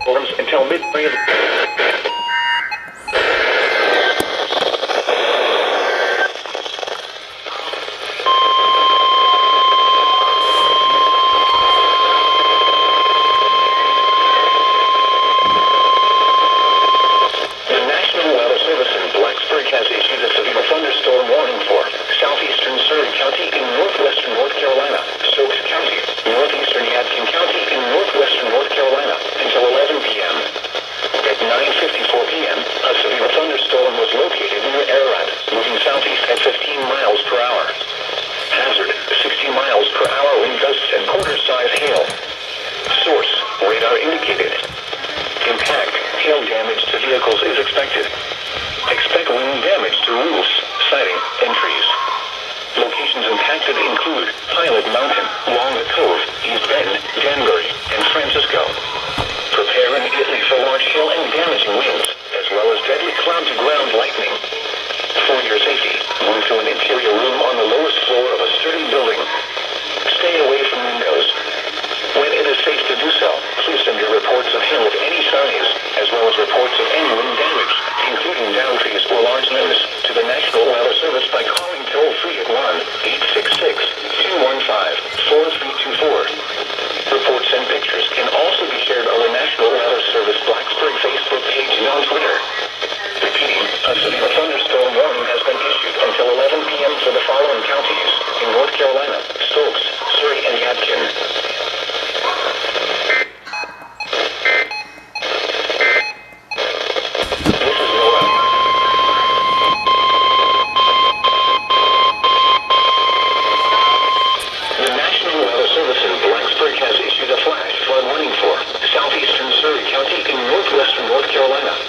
storms until midnight. Has issued a severe thunderstorm warning for southeastern Surry County in northwestern North Carolina, Stokes County, northeastern Yadkin County in northwestern North Carolina until 11 p.m. At 9:54 p.m., a severe thunderstorm was located near Ararat, moving southeast at 15 miles per hour. Hazard, 60 miles per hour wind gusts and quarter-size hail. Source, radar indicated. Impact, hail damage to vehicles is expected. Expect wind damage to roofs, siding, and trees. Locations impacted include Pilot Mountain, Long Cove, East Benton, Danbury, and Francisco. Prepare immediately for large hail and damaging winds, as well as deadly cloud-to-ground lightning. For your safety, move to an interior room on the lowest floor of a sturdy building. Stay away from windows. When it is safe to do so, please send your reports of hail of any size, as well as reports of any wind damage, including down trees or large limbs, to the National Weather Service by calling toll-free at 1-866-215-4324. Reports and pictures can also be shared on the National Weather Service Blacksburg Facebook page and on Twitter. Repeating, a severe thunderstorm warning has been issued until 11 p.m. for the following counties in North Carolina: Stokes, Surry, and Yadkin. Has issued a flash flood warning for southeastern Surry County in northwestern North Carolina,